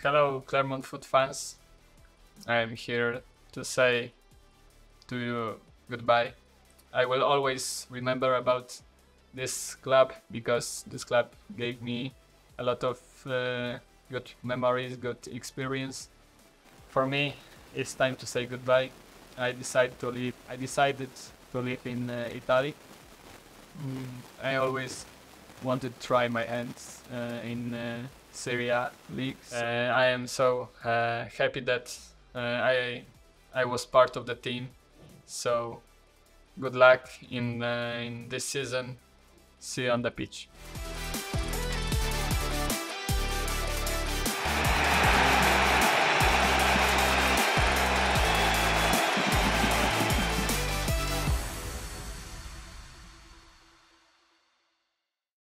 Hello Clermont foot fans, I am here to say to you goodbye. I will always remember about this club because this club gave me a lot of good memories, good experience. For me, it's time to say goodbye. I decided to live in Italy. I always wanted to try my hands in Syria League. I am so happy that I was part of the team. So good luck in this season. See you on the pitch.